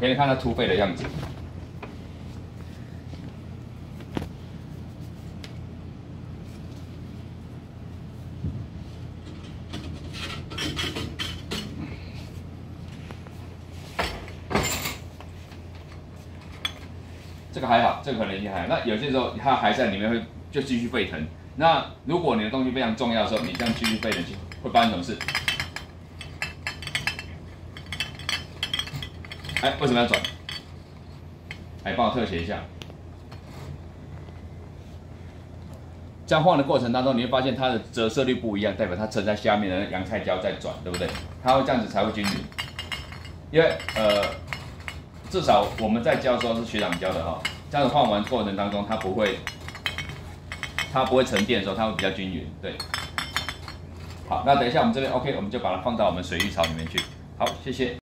给你看它凸沸的样子。这个还好，这个可能性还好。那有些时候它还在里面会就继续沸腾。那如果你的东西非常重要的时候，你这样继续沸腾，会发生什么事？哎，为什么要转？哎，帮我特写一下。这样晃的过程当中，你会发现它的折射率不一样，代表它沉在下面的洋菜椒在转，对不对？它会这样子才会均匀。因为至少我们在教的时候是学长教的哈，这样子晃完过程当中，它不会沉淀的时候，它会比较均匀。对。好，那等一下我们这边 OK， 我们就把它放到我们水浴槽里面去。好，谢谢。